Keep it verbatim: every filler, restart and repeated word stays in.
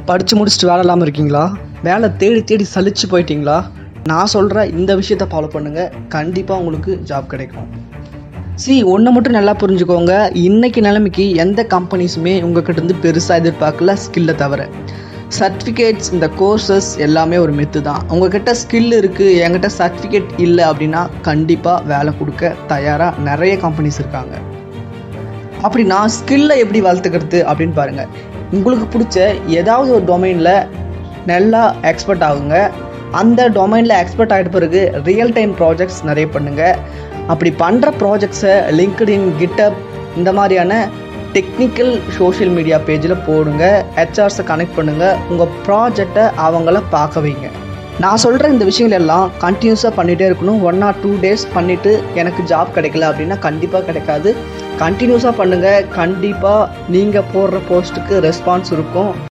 படித்து முடிச்சுட்டு வேலை இல்லாமல் இருக்கீங்களா? வேலை தேடி தேடி சலிச்சு போயிட்டீங்களா? நான் சொல்கிற இந்த விஷயத்தை ஃபாலோ பண்ணுங்கள், கண்டிப்பாக உங்களுக்கு ஜாப் கிடைக்கும். சி ஒன்று மட்டும் நல்லா புரிஞ்சுக்கோங்க, இன்றைக்கி நிலைமைக்கு எந்த கம்பெனிஸுமே உங்கள்கிட்ட இருந்து பெருசாக எதிர்பார்க்கல ஸ்கில்லை தவிர. சர்டிஃபிகேட்ஸ், இந்த கோர்சஸ் எல்லாமே ஒரு மெத்து தான். உங்கள்கிட்ட ஸ்கில் இருக்குது, என்கிட்ட சர்டிஃபிகேட் இல்லை அப்படின்னா கண்டிப்பாக வேலை கொடுக்க தயாராக நிறைய கம்பெனிஸ் இருக்காங்க. அப்படின்னா ஸ்கில்லை எப்படி வளர்த்துக்கிறது அப்படின்னு பாருங்கள். உங்களுக்கு பிடிச்ச ஏதாவது ஒரு டொமைனில் நல்லா எக்ஸ்பர்ட் ஆகுங்க. அந்த டொமைனில் எக்ஸ்பர்ட் ஆகிட்ட பிறகு ரியல் டைம் ப்ராஜெக்ட்ஸ் நிறைய பண்ணுங்கள். அப்படி பண்ணுற ப்ராஜெக்ட்ஸை லிங்க்டின், கிட்டப் இந்த மாதிரியான டெக்னிக்கல் சோஷியல் மீடியா பேஜில் போடுங்க. ஹெச்ஆர்ஸை கனெக்ட் பண்ணுங்கள். உங்கள் ப்ராஜெக்டை அவங்கள பார்க்க வைங்க. நான் சொல்கிற இந்த விஷயங்கள் எல்லாம் கண்டினியூஸாக பண்ணிகிட்டே இருக்கணும். ஒன் ஆர் டூ டேஸ் பண்ணிவிட்டு எனக்கு ஜாப் கிடைக்கல அப்படின்னா கண்டிப்பாக கிடைக்காது. கண்டினியூஸாக பண்ணுங்கள். கண்டிப்பாக நீங்கள் போடுற போஸ்ட்டுக்கு ரெஸ்பான்ஸ் இருக்கும்.